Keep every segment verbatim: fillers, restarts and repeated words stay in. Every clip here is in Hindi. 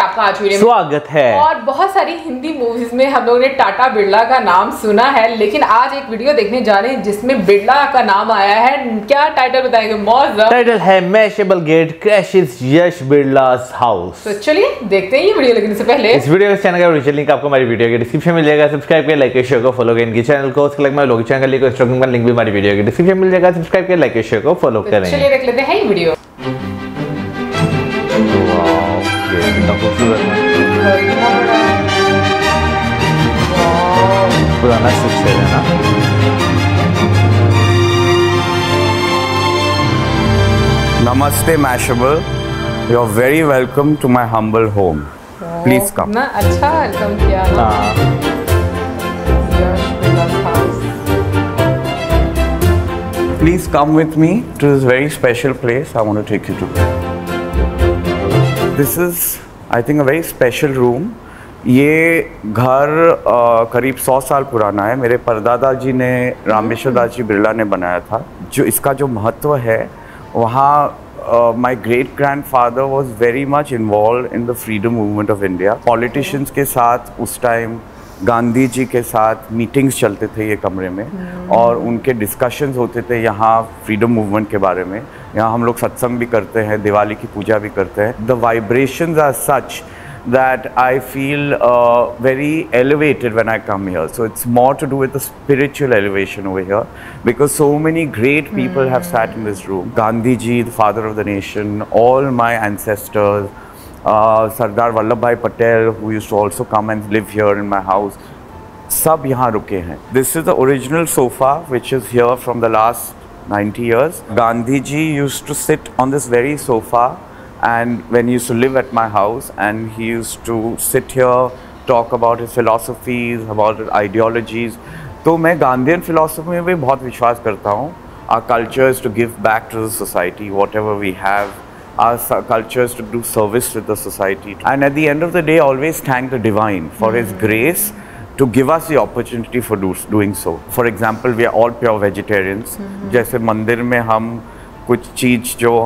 आपका आज वीडियो में स्वागत है। और बहुत सारी हिंदी मूवीज में हम लोगों ने टाटा बिरला का नाम सुना है, लेकिन आज एक वीडियो देखने जा रहे हैं जिसमें बिरला का नाम आया है। क्या टाइटल बताएंगे? मौज। टाइटल है Mashable gate crashes Yash Birla's house. तो चलिए देखते हैं ये वीडियो। लेकिन इससे पहले इस वीडियो के चैनल का ओरिजिनल लिंक आपको हमारी वीडियो के डिस्क्रिप्शन में मिल जाएगा। सब्सक्राइब करें, लाइक करें, शेयर को फॉलो करें इनके चैनल को। उसके अलावा लोग चैनल लिंक इंस्टाग्राम का लिंक भी हमारी वीडियो के डिस्क्रिप्शन में मिल जाएगा। सब्सक्राइब करें, लाइक करें, शेयर को फॉलो करें। चलिए देख लेते हैं ये वीडियो। पुराना स्ट्रक्चर है ना। Namaste Mashable, you're very welcome to my humble home. Please come. ना अच्छा वेलकम किया ना। यश बिरला's house। Please come with me to this very special place I want to take you to. This is, I think, a very special room. ये घर uh, करीब सौ साल पुराना है। मेरे परदादा जी ने, रामेश्वर दास जी बिरला ने बनाया था। जो इसका जो महत्व है वहाँ my great grandfather was very much involve in the freedom movement of India. Politicians के साथ उस टाइम गांधी जी के साथ मीटिंग्स चलते थे ये कमरे में, और उनके डिस्कशंस होते थे यहाँ फ्रीडम मूवमेंट के बारे में। यहाँ हम लोग सत्संग भी करते हैं, दिवाली की पूजा भी करते हैं। The vibrations are such that I feel uh, very elevated when I come here. So it's more to do with the spiritual elevation over here, because so many great people mm. have sat in this room. Gandhi ji, the father of the nation, all my ancestors, uh, Sardar Vallabhbhai Patel, who used to also come and live here in my house, sab yahan ruke hain. This is the original sofa which is here from the last ninety years. Gandhi ji used to sit on this very sofa, and when he used to live at my house, and he used to sit here, talk about his philosophies, about his ideologies. तो मैं गांधीयन philosophy में भी बहुत विश्वास करता हूँ. Our culture is to give back to the society whatever we have. Our culture is to do service with the society, and at the end of the day always thank the divine for mm. his grace to give us the opportunity for do, doing so. For example, we are all pure vegetarians. Mm-hmm. जैसे मंदिर में हम कुछ चीज़ जो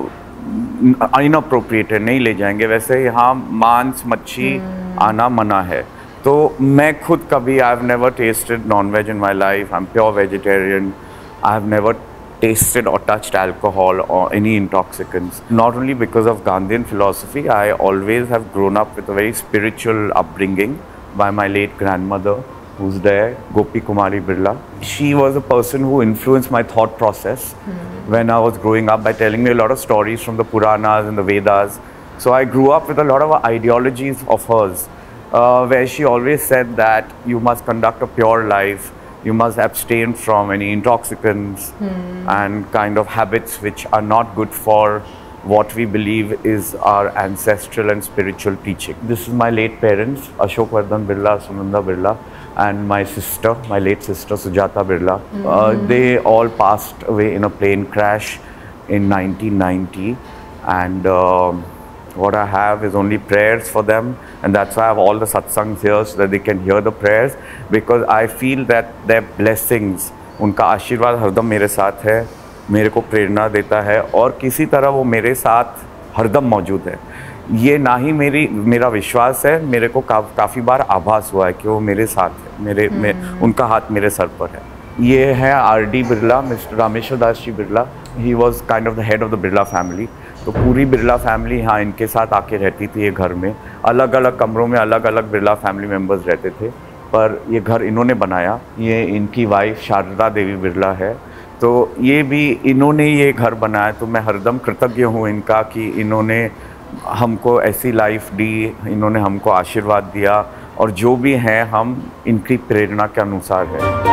इनअप्रोप्रिएट है नहीं ले जाएंगे, वैसे यहाँ मांस मच्छी hmm. आना मना है। तो मैं खुद कभी I have never tested non veg in my life. I am pure vegetarian. I have never tasted or touched alcohol or any intoxicants. Not only because of Gandhian philosophy, I always have grown up with a very spiritual upbringing by my late grandmother, who's there, Gopi Kumari Birla. She was a person who influenced my thought process mm. when I was growing up by telling me a lot of stories from the Puranas and the Vedas. So I grew up with a lot of ideologies of hers, uh, where she always said that you must conduct a pure life, you must abstain from any intoxicants mm. and kind of habits which are not good for what we believe is our ancestral and spiritual teaching. This is my late parents, Ashok Vardhan Birla, Sunanda Birla, and my sister, my late sister Sujata Birla. Mm-hmm. uh, they all passed away in a plane crash in nineteen ninety, and uh, what I have is only prayers for them, and that's why I have all the satsangs here so that they can hear the prayers, because I feel that their blessings, उनका आशीर्वाद हरदम मेरे साथ है, मेरे को प्रेरणा देता है, और किसी तरह वो मेरे साथ हरदम मौजूद है। ये ना ही मेरी मेरा विश्वास है, मेरे को का, काफ़ी बार आभास हुआ है कि वो मेरे साथ है, मेरे hmm. में उनका हाथ मेरे सर पर है। ये है R D Birla, mister Rameshwar Das ji Birla. He was kind of the head of the Birla family. तो पूरी बिरला फैमिली यहाँ इनके साथ आके रहती थी। ये घर में अलग अलग कमरों में अलग अलग बिरला फैमिली मेम्बर्स रहते थे, पर ये घर इन्होंने बनाया। ये इनकी वाइफ शारदा देवी बिरला है। तो ये भी इन्होंने ये घर बनाया, तो मैं हरदम कृतज्ञ हूँ इनका कि इन्होंने हमको ऐसी लाइफ दी, इन्होंने हमको आशीर्वाद दिया, और जो भी हैं हम इनकी प्रेरणा के अनुसार है।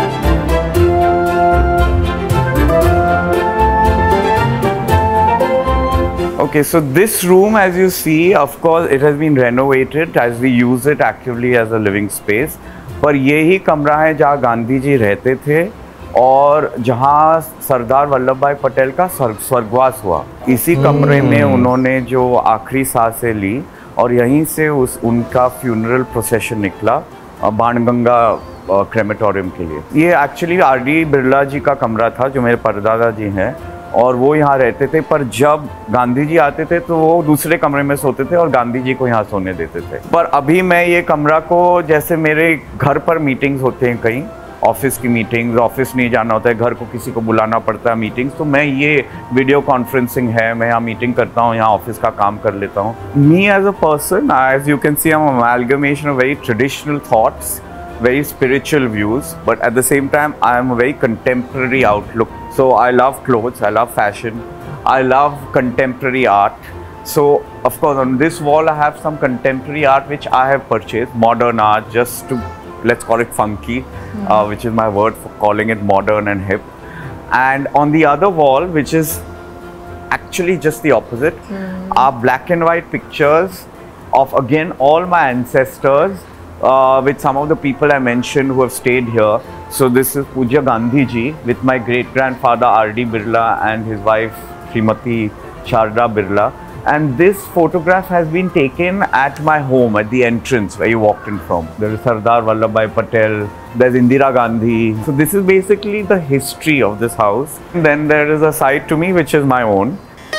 Okay, so this room, as you see, of course, it has been renovated as we use it actively as a living space. पर यही कमरा है जहाँ गांधी जी रहते थे और जहाँ सरदार वल्लभ भाई पटेल का स्वर्गवास हुआ। इसी कमरे में उन्होंने जो आखिरी सांसें ली, और यहीं से उस उनका फ्यूनरल प्रोसेशन निकला बाणगंगा क्रेमेटोरियम के लिए। ये actually R D Birla ji का कमरा था, जो मेरे परदादा जी हैं। और वो यहाँ रहते थे। पर जब गांधी जी आते थे तो वो दूसरे कमरे में सोते थे और गांधी जी को यहाँ सोने देते थे। पर अभी मैं ये कमरा को, जैसे मेरे घर पर मीटिंग्स होते हैं, कहीं ऑफिस की मीटिंग्स, ऑफिस नहीं जाना होता है, घर को किसी को बुलाना पड़ता है मीटिंग्स, तो मैं ये वीडियो कॉन्फ्रेंसिंग है, मैं यहाँ मीटिंग करता हूँ, यहाँ ऑफिस का काम कर लेता हूँ। Me as a person, as you can see, I am amalgamation of very traditional thoughts, very spiritual views, but at the same time I am a very contemporary outlook. So I love clothes, I love fashion, I love contemporary art. So of course on this wall I have some contemporary art which I have purchased, modern art, just to, let's call it funky, mm. uh, which is my word for calling it modern and hip. And on the other wall, which is actually just the opposite, mm. are black and white pictures of again all my ancestors, Uh, with some of the people I mentioned who have stayed here. So this is Pujya Gandhi ji with my great grandfather R D Birla and his wife Srimati Sharda Birla. And this photograph has been taken at my home, at the entrance where you walked in from. There is Sardar Vallabhbhai Patel, there's Indira Gandhi. So this is basically the history of this house. And then there is a side to me which is my own.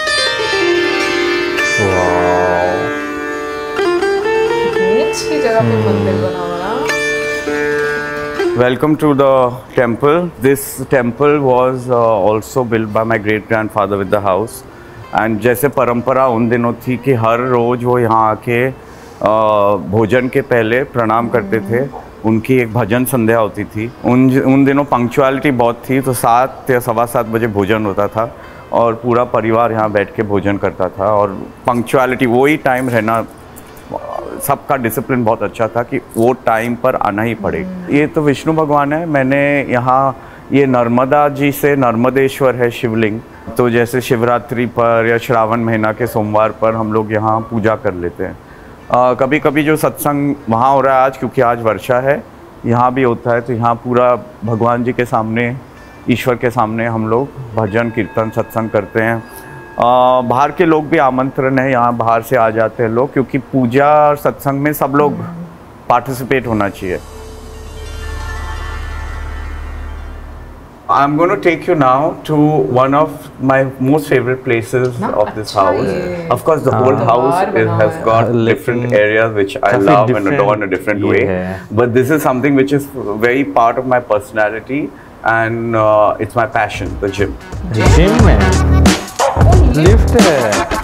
Wow. Welcome to the temple. This temple was uh, also built by my great grandfather with the house. And जैसे परंपरा उन दिनों थी कि हर रोज वो यहाँ आके भोजन के पहले प्रणाम करते थे। उनकी एक भजन संध्या होती थी। उन उन दिनों पंक्चुअलिटी बहुत थी, तो सात या सवा सात बजे भोजन होता था और पूरा परिवार यहाँ बैठ के भोजन करता था। और पंक्चुअलिटी, वही टाइम रहना, सबका डिसिप्लिन बहुत अच्छा था कि वो टाइम पर आना ही पड़े। ये तो विष्णु भगवान है। मैंने यहाँ, ये नर्मदा जी से नर्मदेश्वर है शिवलिंग, तो जैसे शिवरात्रि पर या श्रावण महीना के सोमवार पर हम लोग यहाँ पूजा कर लेते हैं। आ, कभी कभी जो सत्संग वहाँ हो रहा है आज, क्योंकि आज वर्षा है, यहाँ भी होता है, तो यहाँ पूरा भगवान जी के सामने, ईश्वर के सामने हम लोग भजन कीर्तन सत्संग करते हैं। आ, बाहर के लोग भी आमंत्रण है, यहाँ बाहर से आ जाते हैं लोग, क्योंकि पूजा और सत्संग में सब लोग पार्टिसिपेट होना चाहिए। I'm going to take you now to one of my most favorite places no, of this house. Of course, the whole house is, has got different areas which I love and adore in a different way. Yeah. But this is something which is very part of my personality, and uh, it's my passion, the gym. Gym में lift है।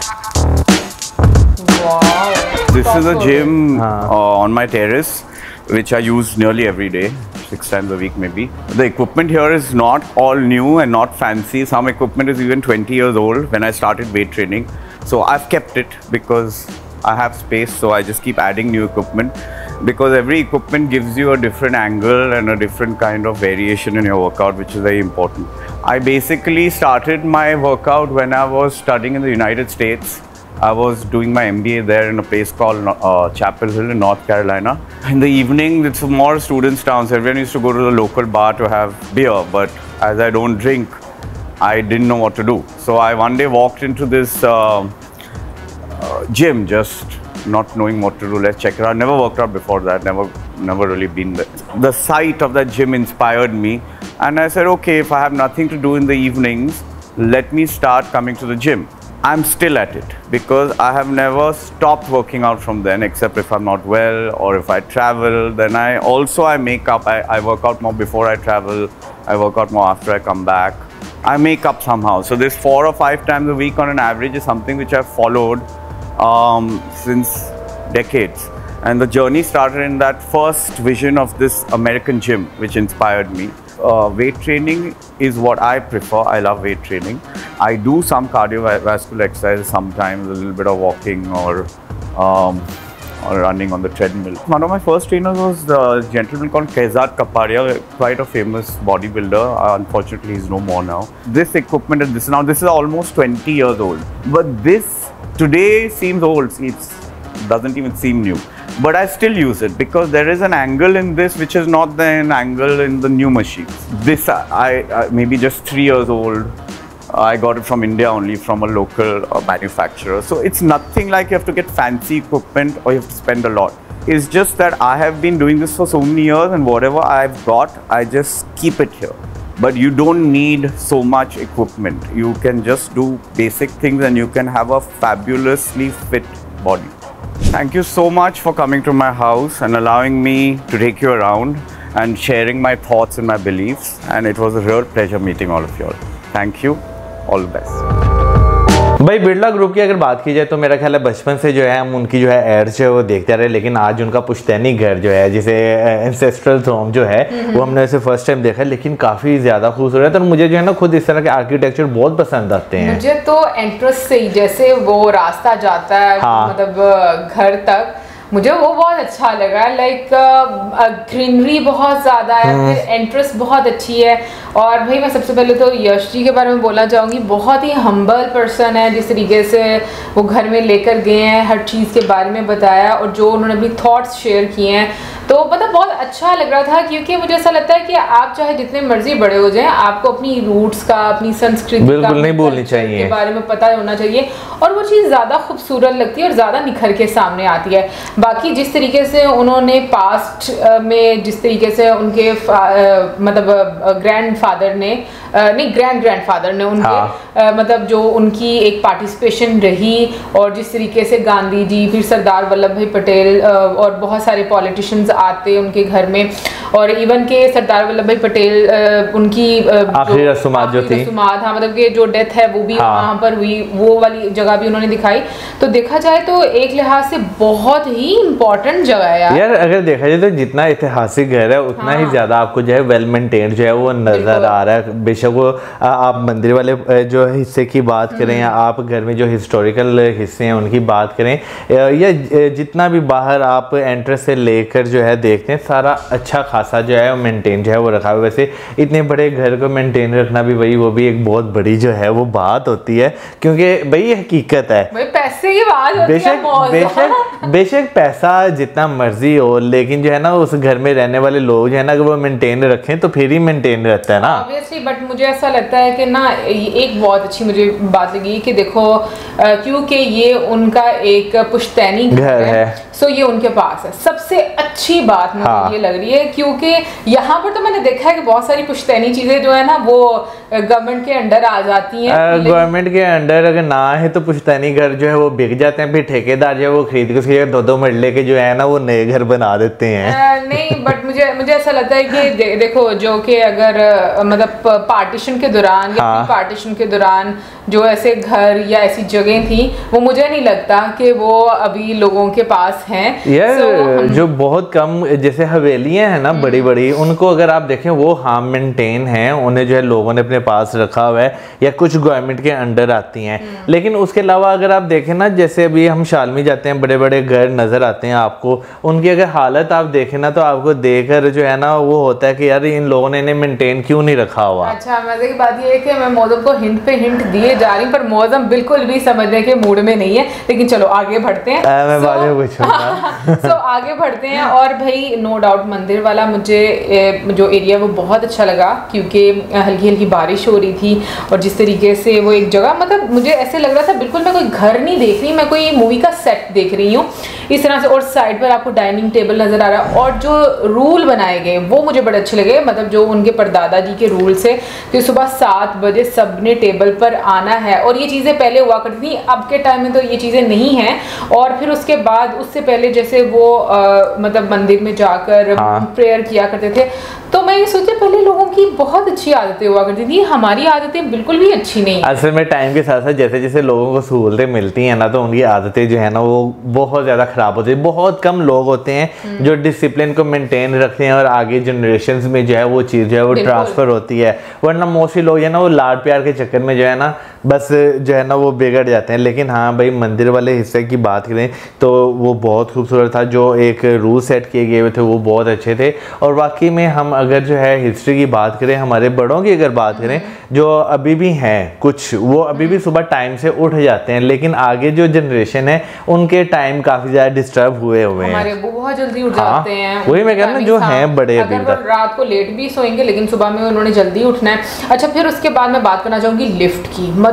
Wow. This is a gym uh, on my terrace, which I use nearly every day, six times a week maybe. The equipment here is not all new and not fancy. Some equipment is even twenty years old when I started weight training. So I've kept it because I have space, so I just keep adding new equipment, because every equipment gives you a different angle and a different kind of variation in your workout, which is very important. I basically started my workout when I was studying in the United States. I was doing my M B A there in a place called uh, Chapel Hill in North Carolina. In the evening, it's more students' towns. Everyone used to go to the local bar to have beer, but as I don't drink, I didn't know what to do. So I one day walked into this uh, uh, gym, just not knowing what to do. Let's check it out. Never worked out before that. Never, never really been there. The sight of that gym inspired me, and I said, okay, if I have nothing to do in the evenings, let me start coming to the gym. I'm still at it because I have never stopped working out from then, except if I'm not well or if I travel. Then I also I make up. I, I work out more before I travel. I work out more after I come back. I make up somehow. So this four or five times a week on an average is something which I've followed um, since decades. And the journey started in that first vision of this American gym, which inspired me. Uh, weight training is what I prefer. I love weight training. I do some cardiovascular exercises sometimes, a little bit of walking or, um, or running on the treadmill. One of my first trainers was a gentleman called Kehzad Kapadia, quite a famous bodybuilder. Uh, unfortunately, he's no more now. This equipment and this now, this is almost twenty years old. But this today seems old. It doesn't even seem new. But I still use it because there is an angle in this which is not an angle in the new machines. This I, I maybe just three years old. I got it from India only, from a local uh, manufacturer. So it's nothing like you have to get fancy equipment or you have to spend a lot. It's just that I have been doing this for so many years, and whatever I've got, I just keep it here. but you don't need so much equipment. You can just do basic things and you can have a fabulously fit body. Thank you so much for coming to my house and allowing me to take you around and sharing my thoughts and my beliefs, and it was a real pleasure meeting all of you all. Thank you. All the best. भाई बिरला ग्रुप की अगर बात की जाए तो मेरा ख्याल है बचपन से जो है हम उनकी जो है एड्स जो है वो देखते रहे, लेकिन आज उनका पुश्तैनी घर जो है जिसे एंसेस्ट्रल थ्रोन जो है वो हमने वैसे फर्स्ट टाइम देखा, लेकिन काफ़ी ज़्यादा खूबसूरत है। और मुझे जो है ना खुद इस तरह के आर्किटेक्चर बहुत पसंद आते हैं। मुझे तो एंट्रेंस से ही जैसे वो रास्ता जाता है हाँ। मतलब घर तक, मुझे वो बहुत अच्छा लगा। लाइक ग्रीनरी बहुत ज़्यादा है, फिर एंट्रेंस बहुत अच्छी है। और भाई मैं सबसे पहले तो यश जी के बारे में बोलना चाहूँगी, बहुत ही हम्बल पर्सन है। जिस तरीके से वो घर में लेकर गए हैं, हर चीज़ के बारे में बताया और जो उन्होंने अपनी थॉट्स शेयर किए हैं, तो मतलब बहुत अच्छा लग रहा था। क्योंकि मुझे ऐसा लगता है कि आप चाहे जितने मर्जी बड़े हो जाएं, आपको अपनी रूट्स का, अपनी संस्कृति का नहीं भूलनी चाहिए के बारे में पता होना चाहिए, और वो चीज़ ज़्यादा खूबसूरत लगती है और ज़्यादा निखर के सामने आती है। बाकी जिस तरीके से उन्होंने पास्ट में, जिस तरीके से उनके मतलब ग्रैंड फादर ने नहीं ग्रैंड ग्रैंड फादर ने उनके हाँ। मतलब जो उनकी एक पार्टिसिपेशन रही, और जिस तरीके से गांधी जी, फिर सरदार वल्लभ भाई पटेल और बहुत सारे पॉलिटिशियंस आते उनके घर में, और इवन के सरदार वल्लभ भाई पटेल उनकी आखिरी रस्मात जो थी रस्मात हाँ मतलब कि जो डेथ है वो भी हाँ। वहाँ पर हुई, वो वाली जगह भी उन्होंने दिखाई। तो देखा जाए तो एक लिहाज से बहुत ही इम्पोर्टेंट जगह है यार। यार अगर देखा जाए तो जितना ऐतिहासिक घर है उतना हाँ। ही ज्यादा आपको जो है वेल मेंटेन्ड जो है वो नजर आ रहा है। बेशक वो आप मंदिर वाले जो हिस्से की बात करें या आप घर में जो हिस्टोरिकल हिस्से हैं उनकी बात करें, या जितना भी बाहर आप एंट्रेंस से लेकर जो है देखते हैं, सारा अच्छा खासा जो है मेंटेन जो है वो रखा हुआ। वैसे इतने बड़े घर को मेंटेन रखना भी भाई वो भी एक बहुत बड़ी जो है वो बात होती है, क्योंकि भाई ये हकीकत है, भाई पैसे की बात होती बेशक है। बेशक बेशक पैसा जितना मर्जी हो, लेकिन जो है ना उस घर में रहने वाले लोग जो है ना अगर वो मेंटेन रखें तो फिर ही मेंटेन रहता है ना ऑब्वियसली। बट मुझे ऐसा लगता है कि ना एक बहुत अच्छी मुझे बात लगी कि देखो क्योंकि ये उनका एक पुश्तैनी घर है, है। सो ये उनके पास है। सबसे अच्छी बात मुझे हाँ। ये लग रही है, क्योंकि यहाँ पर तो मैंने देखा है कि बहुत सारी पुश्तैनी चीजें जो है ना वो गवर्नमेंट के अंडर आ जाती हैं। गवर्नमेंट के अंडर अगर ना है तो पुश्तैनी घर जो है वो बिक जाते हैं, फिर ठेकेदार जो है वो खरीद के उसके दो दो मरले के जो है ना वो नए घर बना देते हैं। आ, नहीं बट मुझे मुझे ऐसा लगता है कि दे, देखो जो कि अगर मतलब पार्टीशन के दौरान या हाँ। पार्टीशन के दौरान जो ऐसे घर या ऐसी जगह थी, वो मुझे नहीं लगता कि वो अभी लोगों के पास हैं। यार so, जो बहुत कम जैसे हवेलियां हैं ना बड़ी बड़ी, उनको अगर आप देखें वो हाँ मेंटेन हैं, उन्हें जो है लोगों ने अपने पास रखा हुआ है या कुछ गवर्नमेंट के अंडर आती हैं। लेकिन उसके अलावा अगर आप देखें ना, जैसे अभी हम शालमी जाते हैं, बड़े बड़े घर नजर आते हैं आपको, उनकी अगर हालत आप देखें ना तो आपको देखकर जो है ना वो होता है कि यार इन लोगों ने इन्हें मेंटेन क्यों नहीं रखा हुआ। अच्छा मजे की बात ये है कि मैं मौजम को हिंट पे हिंट दिए जा रही हूँ, पर मौजम बिल्कुल भी समझने के मूड में नहीं है। लेकिन चलो आगे बढ़ते हैं। आ, मैं बाद में पूछूंगा। सो आगे बढ़ते हैं। और भाई नो डाउट मंदिर वाला मुझे जो एरिया वो बहुत अच्छा लगा, क्योंकि हल्की हल्की बारिश हो रही थी और जिस तरीके से वो एक जगह, मतलब मुझे ऐसे लग रहा था बिल्कुल मैं कोई घर नहीं देख रही, मैं कोई मूवी का सेट देख रही हूँ इस तरह से। और साइड पर आपको डाइनिंग टेबल नजर आ रहा है, और जो रूल बनाए गए वो मुझे बड़े अच्छे लगे। मतलब जो उनके परदादा जी के रूल से कि सुबह सात बजे सबने टेबल पर आना है, और ये चीज़ें पहले हुआ करती थी, अब के टाइम में तो ये चीज़ें नहीं हैं। और फिर उसके बाद उससे पहले जैसे वो आ, मतलब मंदिर में जाकर हाँ। प्रेयर किया करते थे, तो मैं ये सोचा पहले लोगों की बहुत अच्छी आदतें हुआ करती थी, हमारी आदतें बिल्कुल भी अच्छी नहीं। असल में टाइम के साथ साथ जैसे जैसे लोगों को सहूलतें मिलती हैं ना, तो उनकी आदतें जो है ना वो बहुत ज़्यादा ख़राब होती है। बहुत कम लोग होते हैं जो डिसिप्लिन को मेंटेन रखते हैं और आगे जनरेशन्स में जो है वो चीज़ जो है वो ट्रांसफ़र होती है। वरना मोस्टली लोग जो है ना वो लाड प्यार के चक्कर में जो है ना बस जो है ना वो बिगड़ जाते हैं। लेकिन हाँ भाई मंदिर वाले हिस्से की बात करें तो वो बहुत खूबसूरत था, जो एक रूल सेट किए गए हुए थे वो बहुत अच्छे थे। और वाकई में हम अगर जो है हिस्ट्री की बात करें, हमारे बड़ों की अगर बात करें जो अभी भी हैं कुछ, वो अभी भी सुबह टाइम से उठ जाते हैं, लेकिन आगे जो जनरेशन है उनके टाइम काफ़ी ज़्यादा डिस्टर्ब हुए हुए हैं। हमारे वो बहुत जल्दी उठ हाँ, जाते हैं, वही मैं कह रहा हूँ जो हैं बड़े अभी तक रात को लेट भी सोएंगे लेकिन सुबह में उन्होंने जल्दी उठना है। अच्छा फिर उसके बाद मैं बात करना चाहूँगी लिफ्ट की।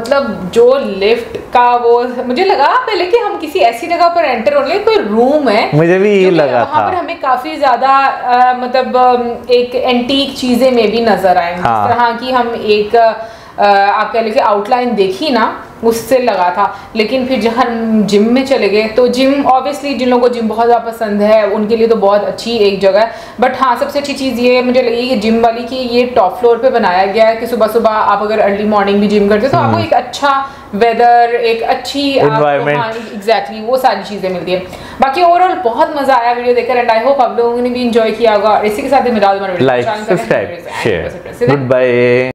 मतलब जो लिफ्ट का वो मुझे लगा पहले कि हम किसी ऐसी जगह पर एंटर होने कोई रूम है, मुझे भी ये लगा था। वहाँ पर हमें काफी ज्यादा मतलब एक एंटीक चीजें में भी नजर आए, हाँ। जिस तरह की हम एक आप कह लीजिए आउटलाइन देखी ना, उससे लगा था। लेकिन फिर जब हम जिम में चले गए तो जिम ऑब्वियसली जिन लोगों को जिम बहुत ज़्यादा पसंद है उनके लिए तो बहुत अच्छी एक जगह है। बट हाँ, सबसे अच्छी चीज़ ये मुझे लगी कि जिम वाली कि ये टॉप फ्लोर पे बनाया गया है कि सुबह सुबह आप अगर अर्ली मॉर्निंग भी जिम करते हो तो आपको एक अच्छा वेदर, एक अच्छी एनवायरनमेंट, एग्जैक्टली वो सारी चीज़ें मिलती है। बाकी ओवरऑल बहुत मज़ा आया वीडियो देखकर एंड आई होप आप लोगों ने भी इंजॉय किया होगा। इसी के साथ ही मिला like, subscribe, share, good bye.